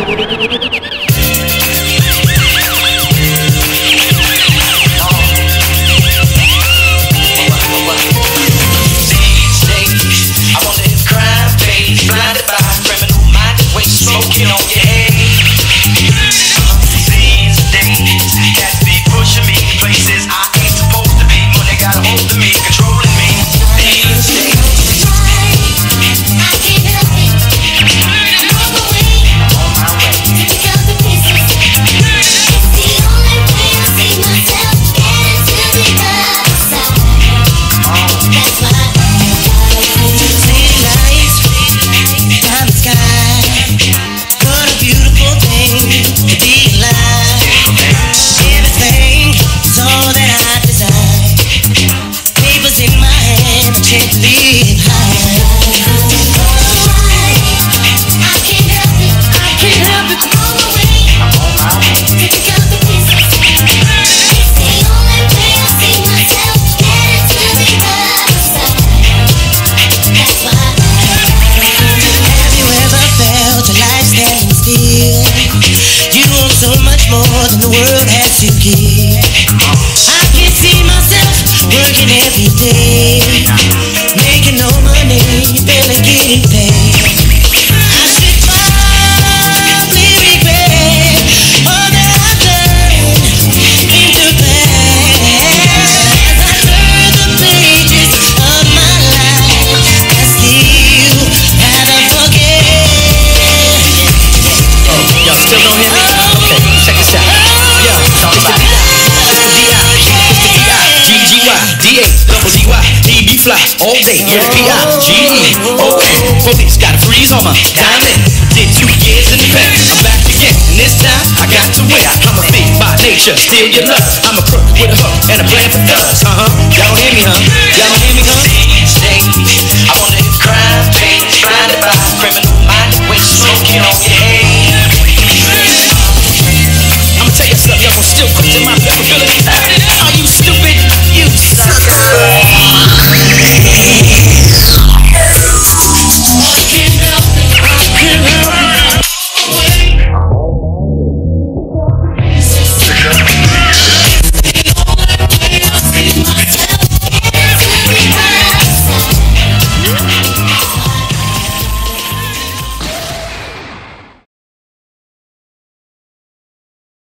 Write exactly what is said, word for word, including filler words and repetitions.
All day, yeah, P I G E O N. Police got a freeze on my diamond. Did two years in the pen. I'm back again, and this time I got to win. I'm a thief by nature, steal your love. I'm a crook with a hook and a plan for thugs. Uh-huh, y'all don't hear me, huh? Y'all don't hear me, huh? Stage, I wonder if crime pays. Blinded by criminal minded with smoking on your head.